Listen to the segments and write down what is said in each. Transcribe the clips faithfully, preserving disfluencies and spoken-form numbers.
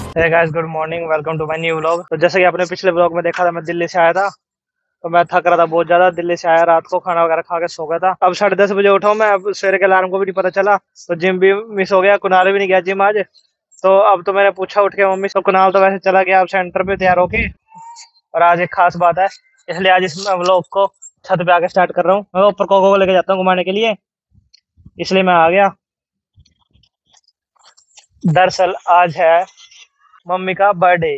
Hey guys, good morning, welcome to my new vlog. तो जैसे कि आपने पिछले व्लॉग में देखा था, मैं दिल्ली से आया था। तो मैं थक रहा था बहुत ज्यादा। दिल्ली से आया, रात को खाना वगैरह खा के सो गया था। अब साढ़े दस बजे उठा हूं मैं। अब सवेरे के अलार्म को भी नहीं पता चला, तो जिम भी मिस हो गया। कुणाल भी नहीं गया जिम आज। तो अब तो मैंने पूछा उठ के मम्मी से, तो कुणाल तो वैसे चला गया अब सेंटर पे तैयार होके। और आज एक खास बात है, इसलिए आज इस व्लॉग को छत पे आके स्टार्ट कर रहा हूँ। मैं ऊपर कोको को लेके जाता हूँ घुमाने के लिए, इसलिए मैं आ गया। दरअसल आज है मम्मी का बर्थडे,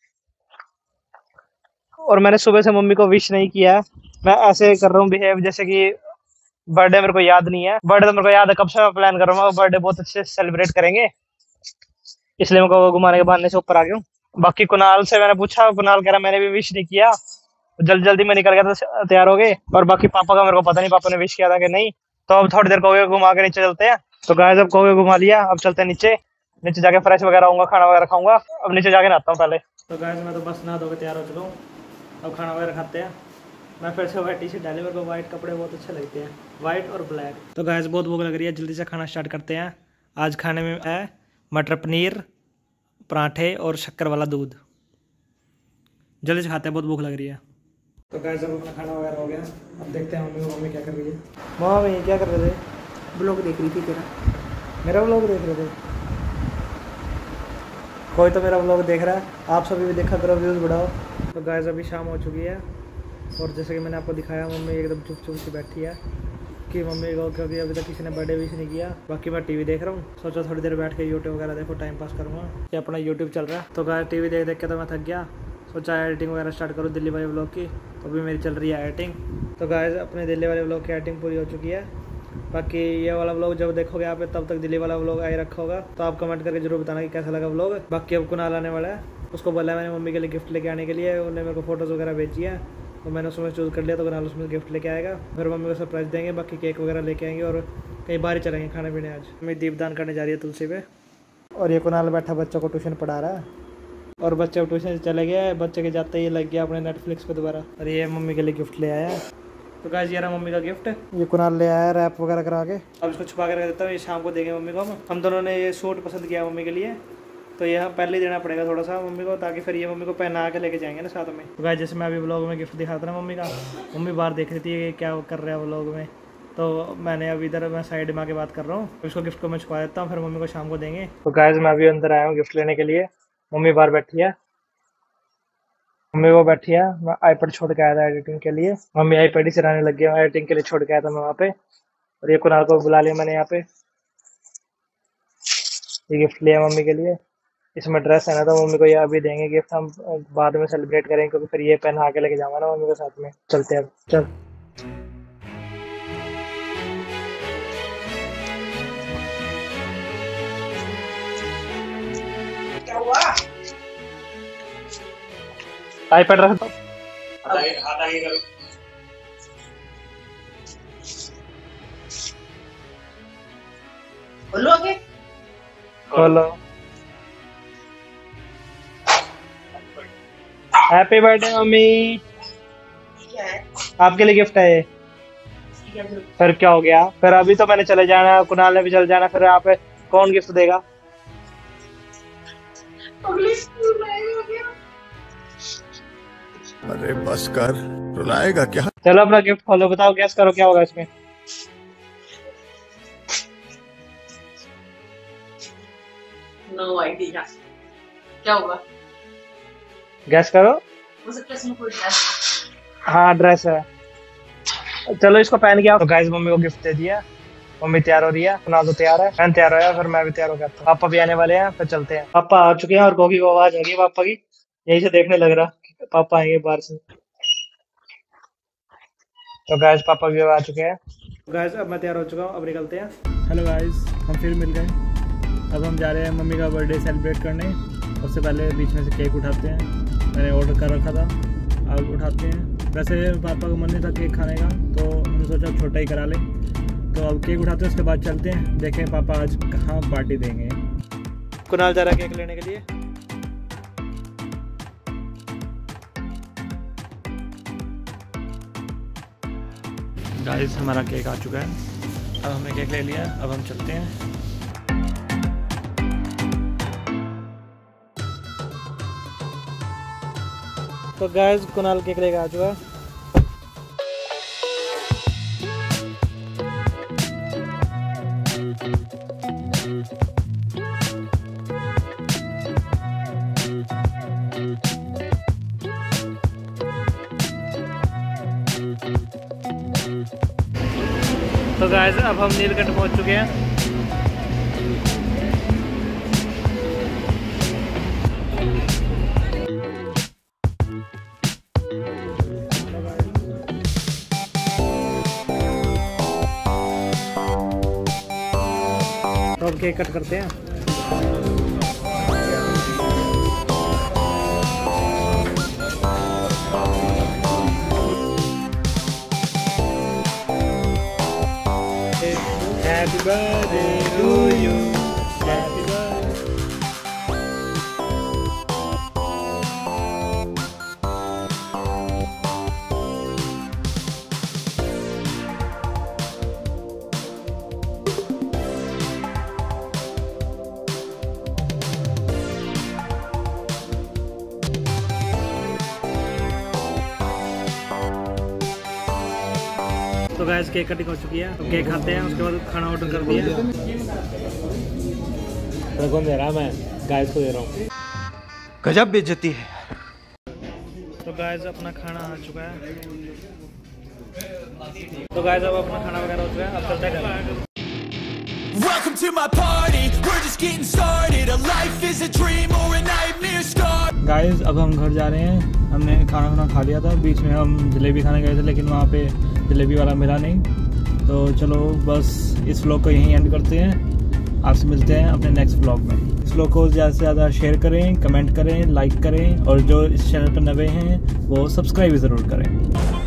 और मैंने सुबह से मम्मी को विश नहीं किया है। मैं ऐसे कर रहा हूँ बिहेव जैसे कि बर्थडे मेरे को याद नहीं है। बर्थडे तो मेरे को याद है, कब से मैं प्लान कर रहा हूँ। बर्थडे बहुत अच्छे से सेलिब्रेट करेंगे, इसलिए मैं को घुमाने के बहाने से ऊपर आ गया हूँ। बाकी कुणाल से मैंने पूछा, कुणाल कह रहा मैंने भी विश नहीं किया। जल्दी जल्दी में निकल गया था, तैयार हो गए। और बाकी पापा का मेरे को पता नहीं, पापा ने विश किया था कि नहीं। तो अब थोड़ी देर कोगे घुमा के नीचे चलते हैं। तो गाइस, अब कोगे घुमा लिया, अब चलते हैं नीचे। नीचे जाके फ्रेश वगैरह होऊंगा, खाना वगैरह खाऊंगा। अब नीचे जाके नहाता हूँ पहले। तो गाइस, मैं तो बस नहा धो के तैयार हो चुका हूँ। अब खाना वगैरह खाते हैं। मैं फिर से वाइट टी शर्ट डाली, मेरे को वाइट कपड़े बहुत अच्छे लगते हैं, वाइट और ब्लैक। तो गाइस, बहुत भूख लग रही है, जल्दी से खाना स्टार्ट करते हैं। आज खाने में है मटर पनीर, पराठे और शक्कर वाला दूध। जल्दी से खाते हैं, बहुत भूख लग रही है। तो गाइस, अब अपना खाना वगैरह हो गया। अब देखते हैं मम्मी मम्मी क्या कर रही है। मम्मी क्या कर रहे थे? ब्लॉग देख रही थी तेरा। मेरा व्लॉग देख रहे थे? कोई तो मेरा व्लॉग देख रहा है, आप सभी भी देखा करो, व्यूज़ बढ़ाओ। तो गाइस, अभी शाम हो चुकी है, और जैसे कि मैंने आपको दिखाया, मम्मी एकदम चुप चुप सी बैठी है कि मम्मी को, क्योंकि अभी तक किसी ने बर्थडे विश नहीं किया। बाकी मैं टीवी देख रहा हूँ, सोचा थोड़ी देर बैठ के यूट्यूब वगैरह देखो, टाइम पास करूँगा। ये अपना यूट्यूब चल रहा है। तो गाइस, टीवी देख देख के तो मैं थक गया, सोचा एडिटिंग वगैरह स्टार्ट करूँ दिल्ली वाले व्लॉग की। तो अभी मेरी चल रही है एडिटिंग। तो गाइस, अपने दिल्ली वाले व्लॉग की एडिटिंग पूरी हो चुकी है। बाकी ये वाला व्लॉग जब देखोगे आप, तब तक दिल्ली वाला व्लॉग आ ही रखा होगा। तो आप कमेंट करके जरूर बताना कि कैसा लगा व्लॉग। बाकी अब कुणाल आने वाला है, उसको बोला मैंने मम्मी के लिए गिफ्ट लेके आने के लिए। उन्होंने मेरे को फोटोज़ वगैरह भेजी है, तो मैंने उसमें चूज़ कर लिया। तो कुणाल उसमें गिफ्ट लेके आएगा, फिर मम्मी को सरप्राइज देंगे। बाकी केक वगैरह लेके आएंगे, और कहीं बाहर चलेंगे खाने पीने। आज मम्मी दीपदान करने जा रही है तुलसी पे। और ये कुणाल बैठा बच्चों को ट्यूशन पढ़ा रहा है, और बच्चे ट्यूशन से चले गए। बच्चे के जाते ही लग गया अपने नेटफ्लिक्स पे दोबारा। और ये मम्मी के लिए गिफ्ट ले आया है। तो गाइस, ये रहा मम्मी का गिफ्ट। ये कुणाल ले आया रैप वगैरह करा के। अब इसको छुपा के रख देता हूँ, ये शाम को देंगे मम्मी को। हम हम दोनों ने ये सूट पसंद किया मम्मी के लिए, तो ये हम पहले ही देना पड़ेगा थोड़ा सा मम्मी को, ताकि फिर ये मम्मी को पहना के लेके जाएंगे ना साथ में। तो गाइस, जैसे मैं अभी व्लॉग में गिफ्ट दिखाता था मम्मी का, मम्मी बाहर देख रही थी कि क्या कर रहा है व्लॉग में। तो मैंने अब इधर मैं साइड में आके बात कर रहा हूँ। इसको गिफ्ट को मैं छुपा देता हूँ, फिर मम्मी को शाम को देंगे। तो गाइस, मैं अभी अंदर आया हूँ गिफ्ट लेने के लिए। मम्मी बाहर बैठी है, मम्मी वो बैठी है। मैं आईपैड छोड़ के आया था एडिटिंग के लिए। मम्मी आईपैड ही चलाने लग गया, एडिटिंग के लिए छोड़ के आया था मैं वहाँ पे। और ये कुणाल को बुला लिया मैंने यहाँ पे। ये गिफ्ट लिया मम्मी के लिए। इसमें ड्रेस है ना, तो मम्मी को ये अभी देंगे गिफ्ट, हम बाद में सेलिब्रेट करेंगे, क्योंकि फिर ये पहना के लेके जाऊंगा ना मम्मी को साथ में। चलते हैं अब, चल। क्या हुआ? आईपैड रख दो। हाथ आगे करो। बोलो आगे। खोलो। Happy birthday mummy. क्या है? आपके लिए गिफ्ट है ये। फिर क्या हो गया? फिर अभी तो मैंने चले जाना, कुणाल ने भी चले जाना, फिर यहाँ पे कौन गिफ्ट देगा? अरे बस कर, रुलाएगा क्या? चलो अपना गिफ्ट खोलो, बताओ गैस करो क्या होगा इसमें। नो आइडिया क्या होगा। गैस करो। हो सकता है इसमें कोई ड्रेस। हाँ, ड्रेस है। चलो इसको पहन के आओ। तो गाइस, मम्मी को गिफ्ट दे दिया। मम्मी तैयार हो रही है, कुणाल तो तैयार है, मैं तैयार हो गया, फिर मैं भी तैयार हो गया। पापा भी आने वाले हैं, फिर चलते हैं। पापा आ चुके हैं, और गोगी को आवाज आ गई पापा की, यही से देखने लग रहा पापा आएंगे बाहर से। तो गाइस, पापा भी आ चुके हैं। गाइस, अब मैं तैयार हो चुका हूँ, अब निकलते हैं। हेलो गाइस, हम फिर मिल गए। अब हम जा रहे हैं मम्मी का बर्थडे सेलिब्रेट करने। उससे पहले बीच में से केक उठाते हैं, मैंने ऑर्डर कर रखा था, अब उठाते हैं। वैसे पापा का मन नहीं था केक खाने का, तो हमने सोचा छोटा ही करा लें। तो अब केक उठाते हैं, उसके बाद चलते हैं, देखें पापा आज कहाँ पार्टी देंगे। कुणाल जा रहा है केक लेने के लिए। गाइस, हमारा केक आ चुका है, अब हमने केक ले लिया, अब हम चलते हैं। तो गाइस कुणाल केक लेकर आ चुका है। तो गाइस अब हम नीलकंठ पहुंच चुके हैं। तो अब केक कट करते हैं। Happy birthday to you. Happy birthday. तो गाइस केक कटिंग हो चुकी है। तो केक खाते हैं, उसके बाद खाना ऑर्डर कर दिया। कौन दे रहा? मैं गाइस को दे रहा हूँ। गजब बेइज्जती है। तो गाइस अपना खाना आ चुका है। तो गाइस अब अपना खाना वगैरह हो चुका है। अब चलते हैं। Welcome to my party. We're just getting started. A life is a dream or a nightmare star. Guys अब हम घर जा रहे हैं। हमने खाना खाना खा लिया था। बीच में हम जलेबी खाने गए थे, लेकिन वहाँ पे जलेबी वाला मिला नहीं। तो चलो बस इस व्लॉग को यहीं एंड करते हैं। आपसे मिलते हैं अपने नेक्स्ट व्लॉग में। इस व्लॉग को ज़्यादा से ज़्यादा शेयर करें, कमेंट करें, लाइक करें, और जो इस चैनल पर नए हैं वो सब्सक्राइब ज़रूर करें।